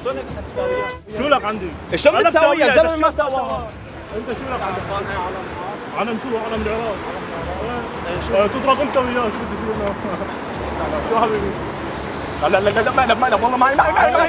شلون انت تساويها؟ شو لك عندي؟ شلون بتساويها؟ الزلمه ما سواها. انت شو لك عندك؟ علم شو؟ علم العراق. تضرب انت وياه شو بدي فيه انا؟ شو حبيبي؟ لا لا لا لا مقلب والله معي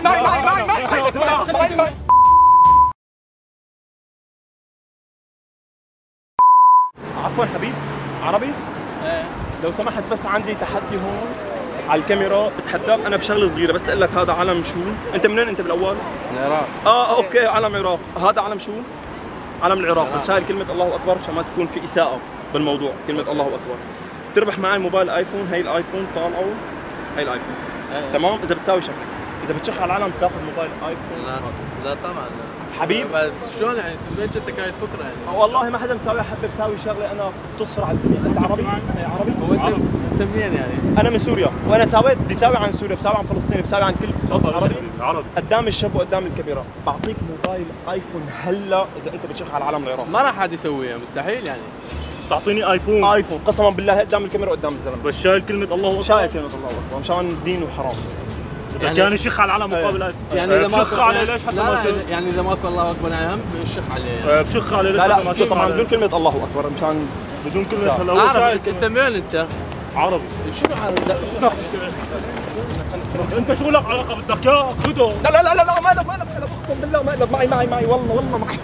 عفوا حبيب عربي؟ ايه لو سمحت بس عندي تحدي هون على الكاميرا، بتحداك انا بشغله صغيره بس اقول لك هذا علم شو؟ انت منين انت بالاول؟ العراق. اوكي علم العراق، هذا علم شو؟ علم العراق، بس شايل كلمه الله اكبر عشان ما تكون في اساءه بالموضوع، كلمه الله اكبر. تربح معي موبايل ايفون، هي الايفون طالعه، هي الايفون تمام؟ اذا بتساوي شغله، اذا بتشخ على العلم بتاخذ موبايل ايفون. لا طبعا لا. حبيب بس شلون يعني من جتك هاي الفكره يعني؟ والله ما حدا مساويها، حابب اساوي شغله انا تصفر على الدنيا. انت عربي؟ عربي؟ هو انت منين يعني؟ انا من سوريا، وانا ساويت بدي ساوي عن سوريا، بساوي عن فلسطين، بساوي عن كل عربي عربي قدام الشاب وقدام الكبيره. بعطيك موبايل ايفون هلا اذا انت بتشخ على العالم العراقي. ما راح حد يسويها مستحيل يعني. تعطيني ايفون قسما بالله قدام الكاميرا وقدام الزلمه. بس شايل كلمه الله اكبر. شايل كلمه الله اكبر مشان الدين وحرام. يعني كان يشخ على العلم مقابل ايفون. يعني اذا ما بشخ عليه ليش حتى ما شاف؟ يعني اذا ما الله اكبر يعني هم بشخ عليه. بشخ عليه ليش لا حتى ما شاف؟ طبعا بدون كلمه الله اكبر مشان بدون كلمه هلا. عربي انت منين انت؟ عربي. شنو عربي؟ انت شو لك علاقه بدك اياه خذه. لا مقلب اقسم بالله مقلب معي والله معي.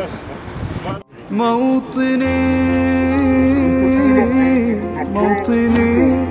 موطني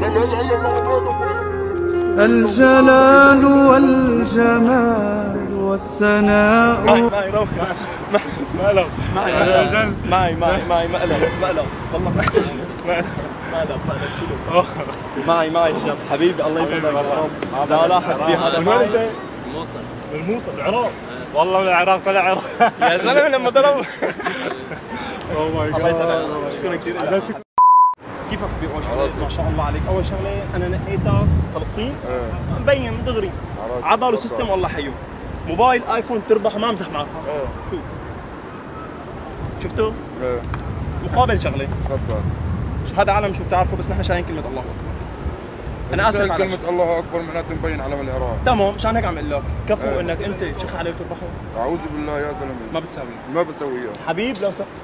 الجلال والجمال والسناء. معي روح مقلب معي مقلب والله مقلب شيله معي شاب حبيبي الله يسعدك يا رب. لا لاحظ في هذا معي من الموصل العراق. والله من العراق طلع عراق يا زلمه لما ضرب. اوه ماي جاد الله يسعدك، شكرا كثير لك. كيفك بأول شغله؟ ما شاء الله عليك. اول شغله انا نقيتها فلسطين مبين دغري عضل وسيستم والله حيو. موبايل ايفون تربح ما امزح معك. شوف شفته؟ مقابل شغله تفضل. هذا عالم شو بتعرفه، بس نحن شايلين كلمه الله اكبر. انا اسف على كلمة الله اكبر معناته مبين علم العراق. تمام مشان هيك عم اقول لك كفو انك انت تشخ عليه وتربحه. اعوذ بالله يا زلمه ما بتساوي ما بسويها حبيب. لو